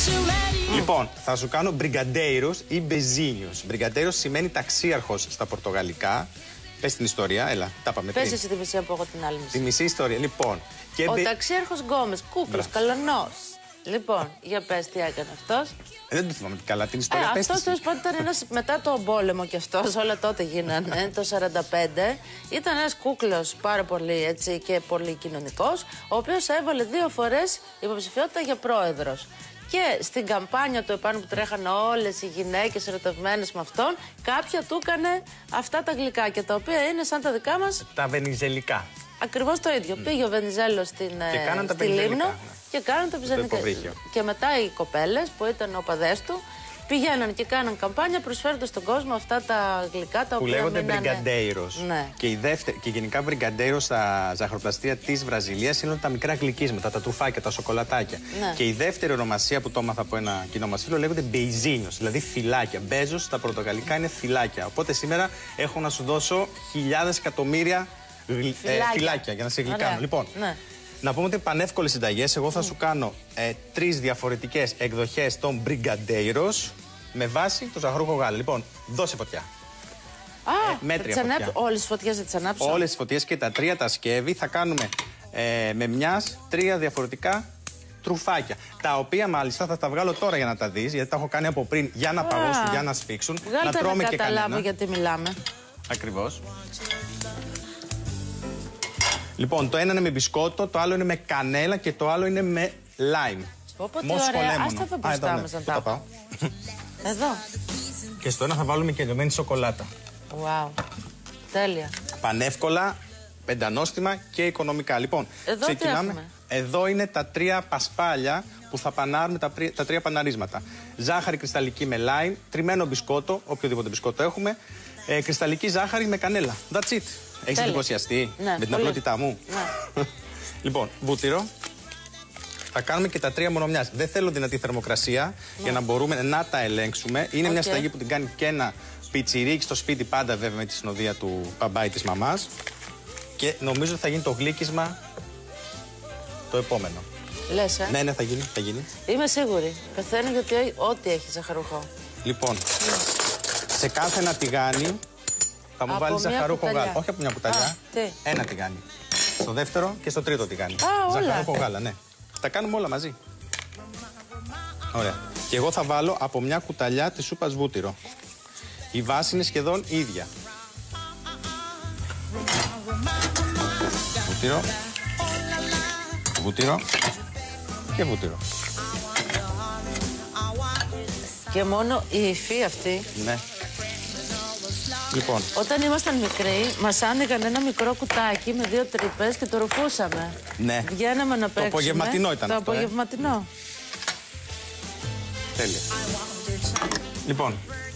Λοιπόν, θα σου κάνω μπριγκαντέιρος ή μπεζίνιος. Μπριγκαντέιρος σημαίνει ταξίαρχος στα πορτογαλικά. Πες την ιστορία, έλα, τα πάμε πριν. Πες εσύ τη μισή από εγώ την άλλη μισή. Τη μισή ιστορία, λοιπόν. Και ο ταξίαρχος Γκόμες, κούκλος, καλονός. Λοιπόν, για πες τι έκανε αυτός. Δεν το θυμάμαι καλά την ιστορία. Αυτός τέλος πάντων ήταν ένας μετά το πόλεμο κι αυτός, όλα τότε γίνανε, το 45. Ήταν ένας κούκλος πάρα πολύ έτσι και πολύ κοινωνικός, ο οποίος έβαλε 2 φορές υποψηφιότητα για πρόεδρος. Και στην καμπάνια του επάνω που τρέχανε όλες οι γυναίκες ερωτευμένες με αυτόν, κάποια του έκανε αυτά τα γλυκάκια, τα οποία είναι σαν τα δικά μας. Τα βενιζελικά. Ακριβώς το ίδιο. Πήγε ο Βενιζέλος στη Λίμνο και κάναν τα βενιζελικά. Και μετά οι κοπέλες που ήταν οπαδές του πηγαίναν και κάναν καμπάνια προσφέροντας στον κόσμο αυτά τα γλυκά τα οποία λέγονται μπριγκαντέιρος. Ναι. Και γενικά μπριγκαντέιρος στα ζαχαροπλαστεία της Βραζιλίας είναι τα μικρά γλυκίσματα, τα τρουφάκια, τα σοκολατάκια. Ναι. Και η δεύτερη ονομασία που το έμαθα από ένα κοινό μας φίλο λέγονται μπεϊζίνιος, δηλαδή φυλάκια. Μπέζος στα πορτογαλικά είναι φυλάκια. Οπότε σήμερα έχω να σου δώσω χιλιάδες εκατομμύρια φυλάκια για να σε γλυκάνω. Λοιπόν, ναι. Να πούμε ότι πανεύκολες συνταγές. Εγώ θα σου κάνω 3 διαφορετικές εκδοχές των μπριγκαντέιρος με βάση το ζαχαρούχο γάλα. Λοιπόν, δώσε φωτιά. Μέτρια φωτιά. Όλες τις φωτιές θα τις ανάψω. Όλες τις φωτιές και τα 3 τα σκεύη θα κάνουμε με μιας 3 διαφορετικά τρουφάκια. Τα οποία μάλιστα θα τα βγάλω τώρα για να τα δεις, γιατί τα έχω κάνει από πριν για να παγώσουν, για να σφίξουν. Να τρώμε και κανένα. Γιατί μιλάμε. Ακριβώς. Λοιπόν, το ένα είναι με μπισκότο, το άλλο είναι με κανέλα και το άλλο είναι με λάιμ. Οπότε ωραία, άστα εδώ μπροστά μας να τα πάω. Εδώ. Και στο ένα θα βάλουμε και λιωμένη σοκολάτα. Wow. Τέλεια. Πανεύκολα, πεντανόστιμα και οικονομικά. Λοιπόν, εδώ ξεκινάμε. Εδώ είναι τα 3 πασπάλια που θα πανάρουμε τα 3 παναρίσματα. Ζάχαρη κρυσταλλική με λάιμ, τριμμένο μπισκότο, οποιοδήποτε μπισκότο έχουμε, κρυσταλλική ζάχαρη με κανέλα. That's it. Έχεις εντυπωσιαστεί με την απλότητά μου. Ναι. Λοιπόν, βούτυρο. Θα κάνουμε και τα 3 μονομιάς. Δεν θέλω δυνατή θερμοκρασία για να μπορούμε να τα ελέγξουμε. Είναι μια συνταγή που την κάνει και ένα πιτσιρίκι στο σπίτι, πάντα βέβαια με τη συνοδεία του μπαμπά ή της μαμάς. Και νομίζω ότι θα γίνει το γλύκισμα το επόμενο. Λες, Ναι, θα γίνει. Είμαι σίγουρη. Πεθαίνω γιατί ό,τι έχει ζαχαρούχο. Λοιπόν, σε κάθε ένα τηγάνι θα μου βάλει ζαχαρούχο γάλα. Όχι από μια κουταλιά. Ένα τηγάνι. Στο δεύτερο και στο τρίτο τηγάνι. Ζαχαρούχο γάλα, ναι. Τα κάνουμε όλα μαζί. Ωραία. Και εγώ θα βάλω από μια κουταλιά τη σούπας βούτυρο. Η βάση είναι σχεδόν ίδια. Βούτυρο. Βούτυρο. Και βούτυρο. Και μόνο η υφή αυτή. Ναι. Λοιπόν. Όταν ήμασταν μικροί, μας άνοιγαν ένα μικρό κουτάκι με 2 τρύπες και το ρουφούσαμε. Ναι. Βγαίναμε να παίξουμε. Το απογευματινό ήταν το αυτό. απογευματινό. Τέλεια. Λοιπόν.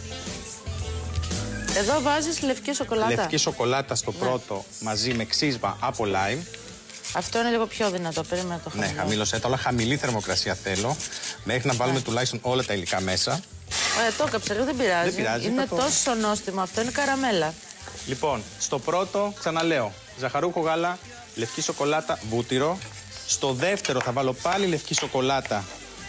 Εδώ βάζεις λευκή σοκολάτα. Λευκή σοκολάτα στο πρώτο μαζί με ξύσμα από λάιμ. Αυτό είναι λίγο πιο δυνατό. Περίμενα το χαμηλό. Ναι, χαμήλωσέ το, αλλά χαμηλή θερμοκρασία θέλω. Μέχρι να βάλουμε τουλάχιστον όλα τα υλικά μέσα. Το έκαψα λίγο, δεν πειράζει. Δεν πειράζει. Είναι τόσο νόστιμο αυτό, είναι καραμέλα. Λοιπόν, στο πρώτο, ξαναλέω, ζαχαρούχο γάλα, λευκή σοκολάτα, βούτυρο. Στο δεύτερο θα βάλω πάλι λευκή σοκολάτα.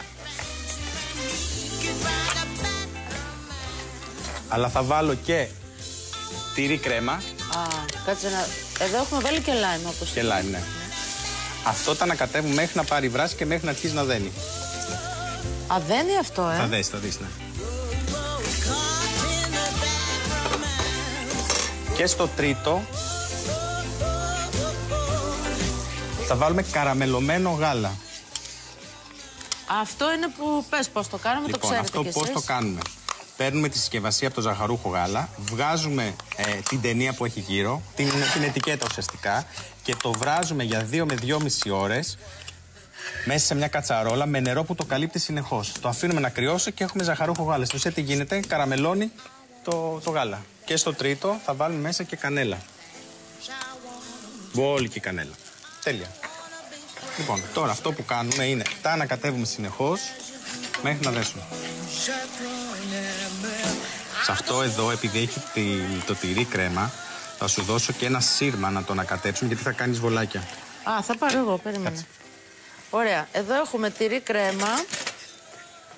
Αλλά θα βάλω και τυρί κρέμα. Κάτσε να... Εδώ έχουμε βάλει και λάιμ όπως. Και λάιμ, ναι. Αυτό τα ανακατεύουμε μέχρι να πάρει βράση και μέχρι να αρχίσει να δένει. Δένει αυτό, Θα δεις, ναι. Και στο τρίτο θα βάλουμε καραμελωμένο γάλα. Αυτό είναι που πες πώς το κάνουμε, Λοιπόν, το ξέρετε αυτό κι εσείς. πώς το κάνουμε. Παίρνουμε τη συσκευασία από το ζαχαρούχο γάλα, βγάζουμε την ταινία που έχει γύρω, την ετικέτα ουσιαστικά, και το βράζουμε για 2 με 2,5 ώρες μέσα σε μια κατσαρόλα με νερό που το καλύπτει συνεχώς. Το αφήνουμε να κρυώσει και έχουμε ζαχαρούχο γάλα. Στην ουσία τι γίνεται, καραμελώνει το γάλα. Και στο τρίτο θα βάλουμε μέσα και κανέλα. Μπόλικη κανέλα. Τέλεια. Λοιπόν, τώρα αυτό που κάνουμε είναι τα ανακατεύουμε συνεχώς μέχρι να δέσουν. Σε αυτό εδώ, επειδή έχει το τυρί κρέμα, θα σου δώσω και ένα σύρμα να το ανακατέψουμε, γιατί θα κάνεις βολάκια. Θα πάρω εγώ, περίμενε. Ωραία, εδώ έχουμε τυρί κρέμα.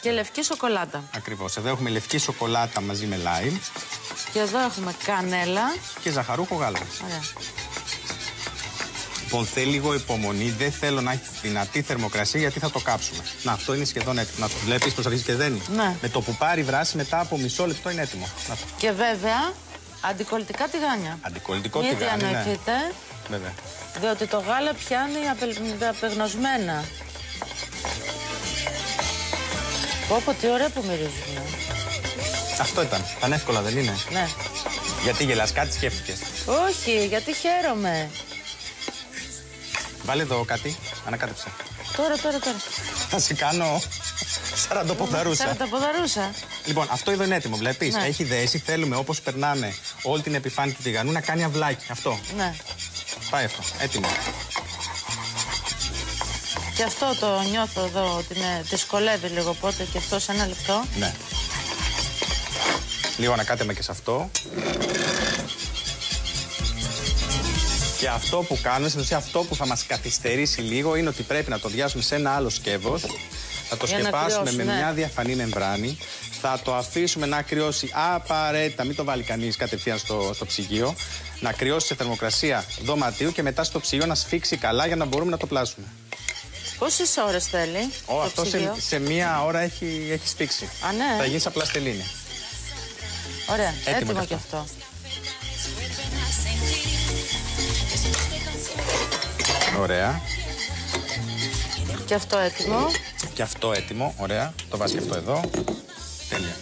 Και λευκή σοκολάτα. Ακριβώς. Εδώ έχουμε λευκή σοκολάτα μαζί με λάιμ. Και εδώ έχουμε κανέλα. Και ζαχαρούχο γάλα. Ωραία. Λοιπόν, θέλει λίγο υπομονή. Δεν θέλω να έχει δυνατή θερμοκρασία γιατί θα το κάψουμε. Να, αυτό είναι σχεδόν έτοιμο. Να το βλέπεις πως αρχίζει και δένει. Ναι. Με το που πάρει βράση, μετά από μισό λεπτό είναι έτοιμο. Να το. Και βέβαια, αντικολλητικά τηγάνια. Αντικολλητικό Μην τηγάνι. διανοηθείτε. Ναι. Βέβαια. Διότι το γάλα πιάνει απεγνωσμένα. Πω, τι ωραία που μυρίζουν. Αυτό ήταν. Ήταν εύκολα, δεν είναι? Ναι. Γιατί γελάς, κάτι σκέφτηκες? Όχι, γιατί χαίρομαι. Βάλε εδώ κάτι, ανακάτεψε. Τώρα. Θα σε κάνω σαραντοποδαρούσα. Σαραντοποδαρούσα. Λοιπόν, αυτό εδώ είναι έτοιμο, βλέπεις. Ναι. Έχει δέσει, θέλουμε όπως περνάμε όλη την επιφάνεια του τηγανού να κάνει αυλάκι. Αυτό. Ναι. Πάει αυτό, έτοιμο. Και αυτό το νιώθω εδώ ότι δυσκολεύει λίγο, οπότε και αυτό σε ένα λεπτό. Ναι. Λίγο ανακάτεμε και σε αυτό. Και αυτό που κάνουμε, στην ουσία αυτό που θα μας καθυστερήσει λίγο είναι ότι πρέπει να το διάσουμε σε ένα άλλο σκεύος. Θα το σκεπάσουμε με μια διαφανή μεμβράνη. Θα το αφήσουμε να κρυώσει απαραίτητα, μην το βάλει κανείς κατευθείαν στο ψυγείο. Να κρυώσει σε θερμοκρασία δωματίου και μετά στο ψυγείο να σφίξει καλά για να μπορούμε να το πλάσουμε. Πόσες ώρες θέλει? Αυτό σε μία ώρα έχει σφίξει. Α, ναι. Θα γίνει σαν πλαστελίνη. Ωραία, έτοιμο και αυτό. Ωραία. Και αυτό έτοιμο. Και αυτό έτοιμο, ωραία. Το βάζει και αυτό εδώ. Τέλεια.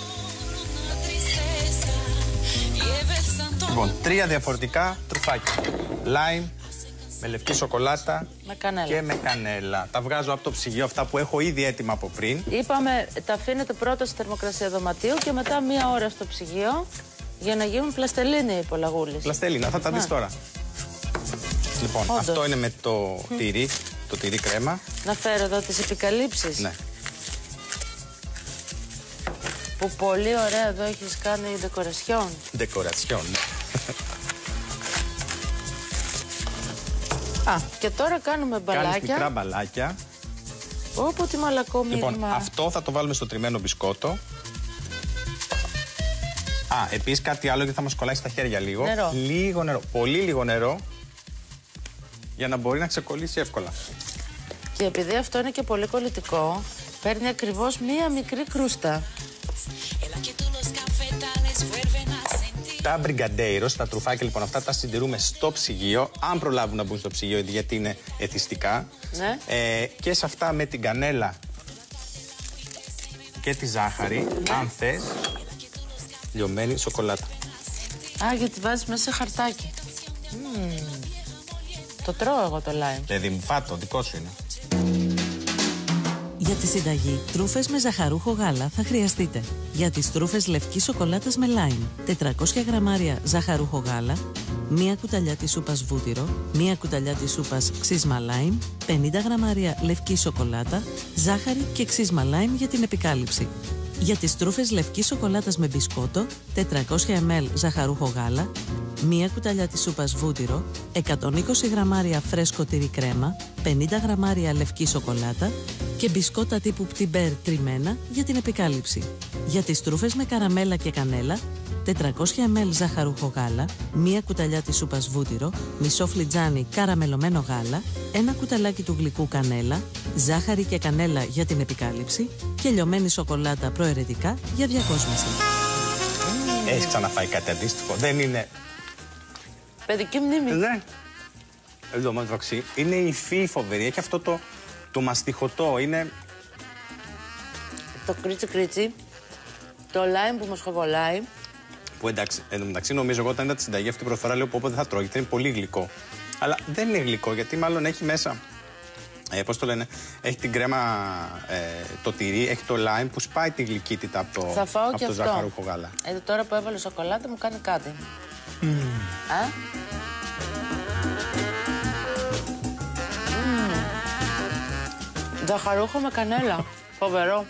Λοιπόν, 3 διαφορετικά τρουφάκια. Λάιμ, με λευκή σοκολάτα και με κανέλα. Τα βγάζω από το ψυγείο, αυτά που έχω ήδη έτοιμα από πριν. Είπαμε, τα αφήνετε πρώτα στη θερμοκρασία δωματίου και μετά 1 ώρα στο ψυγείο για να γίνουν πλαστελίνοι οι υπολαγούλες. Πλαστελίνα, θα τα δεις τώρα. Λοιπόν, όντως. Αυτό είναι με το τυρί, το τυρί κρέμα. Να φέρω εδώ τις επικαλύψεις. Ναι. Που πολύ ωραία εδώ έχεις κάνει ντεκορασιόν. Ντεκορασιόν, ναι. Α, και τώρα κάνουμε μπαλάκια. Κάνεις μικρά μπαλάκια. Όπου τι μαλακό μείγμα. Λοιπόν, αυτό θα το βάλουμε στο τριμμένο μπισκότο. Α, επίσης κάτι άλλο γιατί θα μας κολλάει στα χέρια λίγο. Νερό. Λίγο νερό. Πολύ λίγο νερό. Για να μπορεί να ξεκολλήσει εύκολα. Και επειδή αυτό είναι και πολύ κολλητικό, παίρνει ακριβώς 1 μικρή κρούστα. Τα μπριγκαντέιρος, τα τρουφάκια λοιπόν αυτά τα συντηρούμε στο ψυγείο. Αν προλάβουν να μπουν στο ψυγείο, γιατί είναι εθιστικά. Ναι. Και σε αυτά με την κανέλα και τη ζάχαρη, αν θες, λιωμένη σοκολάτα. Α, γιατί βάζεις μέσα σε χαρτάκι. Το τρώω εγώ το λάιμ. Δηλαδή μου φάτο, δικό σου είναι. Για τη συνταγή τρούφες με ζαχαρούχο γάλα θα χρειαστείτε για τις τρούφες λευκής σοκολάτας με λάιμ 400 γραμμάρια ζαχαρούχο γάλα, 1 κουταλιά της σούπας βούτυρο, 1 κουταλιά της σούπας ξύσμα λάιμ, 50 γραμμάρια λευκή σοκολάτα, ζάχαρη και ξύσμα λάιμ για την επικάλυψη. Για τις τρούφες λευκής σοκολάτας με μπισκότο, 400 ml ζαχαρούχο γάλα, 1 κουταλιά της σούπας βούτυρο, 120 γραμμάρια φρέσκο τυρί κρέμα, 50 γραμμάρια λευκή σοκολάτα και μπισκότα τύπου πτιμπέρ τριμμένα για την επικάλυψη. Για τις τρούφες με καραμέλα και κανέλα, 400 ml ζαχαρούχο γάλα, 1 κουταλιά της σούπας βούτυρο, μισό φλιτζάνι καραμελωμένο γάλα, 1 κουταλάκι του γλυκού κανέλα, ζάχαρη και κανέλα για την επικάλυψη και λιωμένη σοκολάτα προαιρετικά για διακόσμηση. Έχεις ξαναφάει κάτι αντίστοιχο? Δεν είναι... Παιδική μνήμη. Ναι. Εδώ μεταξύ είναι η υφή φοβερή. Έχει αυτό το μαστιχωτό. Είναι... Το κρίτσι, το λάιμ που μας χοβολάει. Που εντάξει, εν μεταξύ νομίζω εγώ όταν είδα τη συνταγή αυτή πρώτη φορά λέω πω δεν θα τρώω γιατί είναι πολύ γλυκό. Αλλά δεν είναι γλυκό γιατί μάλλον έχει μέσα. Πώς το λένε, έχει την κρέμα, το τυρί, έχει το λάιμ που σπάει τη γλυκύτητα από το ζαχαρούχο γάλα. Τώρα που έβαλε σοκολάτα μου κάνει κάτι. Ζαχαρούχο με κανέλα. Φοβερό.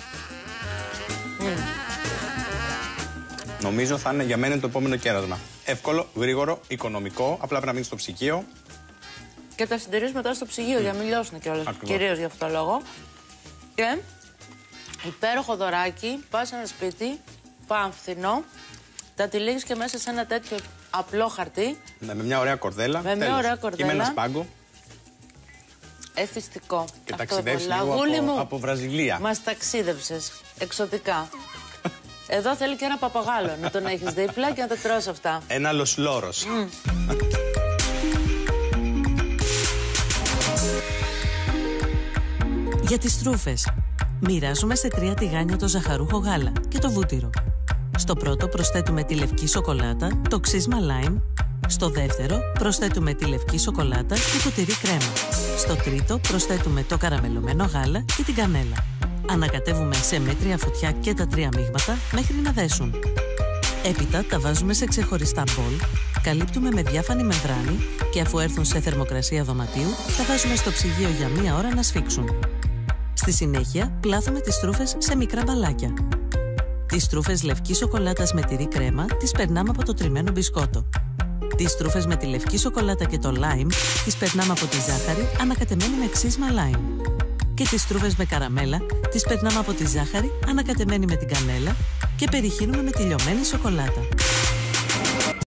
Νομίζω θα είναι για μένα το επόμενο κέρασμα. Εύκολο, γρήγορο, οικονομικό, απλά πρέπει να μείνει στο ψυγείο. Και τα συντηρείς μετά στο ψυγείο για να μην λιώσουν κιόλας. Κυρίως για αυτό το λόγο. Και Υπέροχο δωράκι, πας σε ένα σπίτι, πανφθηνό, τα τυλίγεις και μέσα σε ένα τέτοιο απλό χαρτί. Ναι, με μια ωραία κορδέλα. Με μια ωραία κορδέλα. Και με ένα σπάγκο. Εθιστικό. Και ταξιδεύεις λίγο από Βραζιλία. Μας ταξίδεψες εξωτικά. Εδώ θέλει και ένα παπαγάλο να τον έχεις δίπλα και να τα τρως αυτά. Ένα λοσλόρος. Για τις τρούφες. Μοιράζουμε σε 3 τηγάνια το ζαχαρούχο γάλα και το βούτυρο. Στο πρώτο προσθέτουμε τη λευκή σοκολάτα, το ξύσμα lime. Στο δεύτερο προσθέτουμε τη λευκή σοκολάτα και το τυρί κρέμα. Στο τρίτο προσθέτουμε το καραμελωμένο γάλα και την κανέλα. Ανακατεύουμε σε μέτρια φωτιά και τα 3 μείγματα μέχρι να δέσουν. Έπειτα τα βάζουμε σε ξεχωριστά μπολ, καλύπτουμε με διάφανη μεμβράνη και αφού έρθουν σε θερμοκρασία δωματίου, τα βάζουμε στο ψυγείο για 1 ώρα να σφίξουν. Στη συνέχεια πλάθουμε τις τρούφες σε μικρά μπαλάκια. Τις τρούφες λευκής σοκολάτας με τυρί κρέμα τις περνάμε από το τριμμένο μπισκότο. Τις τρούφες με τη λευκή σοκολάτα και το lime τις περνάμε από τη ζάχαρη ανακατεμένη με ξύσμα lime. Και τις τρούφες με καραμέλα τις περνάμε από τη ζάχαρη ανακατεμένη με την κανέλα και περιχύνουμε με τη λιωμένη σοκολάτα.